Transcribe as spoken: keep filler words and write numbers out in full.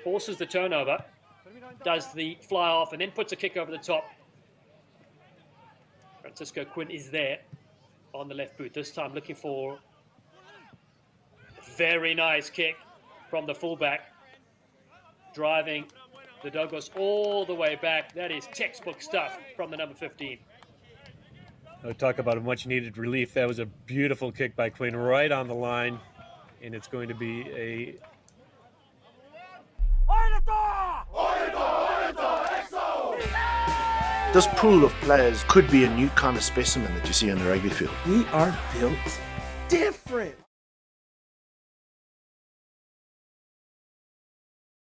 forces the turnover, does the fly off, and then puts a kick over the top. Francisco Quinn is there on the left boot, this time looking for a very nice kick from the fullback, driving the Dogos all the way back. That is textbook stuff from the number fifteen. I'll talk about a much needed relief. That was a beautiful kick by Quinn right on the line, and it's going to be a This pool of players could be a new kind of specimen that you see on the rugby field. We are built different.